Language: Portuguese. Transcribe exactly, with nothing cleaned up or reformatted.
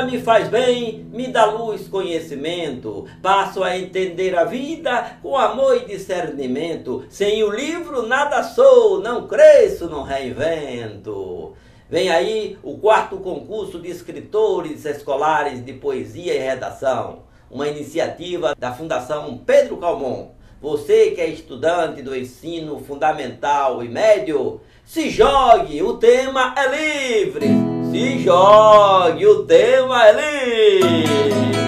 leitura me faz bem, me dá luz, conhecimento. Passo a entender a vida com amor e discernimento. Sem o livro nada sou, não cresço, não reinvento. Vem aí o quarto concurso de escritores escolares de poesia e redação. Uma iniciativa da Fundação Pedro Calmon. Você que é estudante do ensino fundamental e médio, se jogue, o tema é livre. Se jogue, o tema é livre.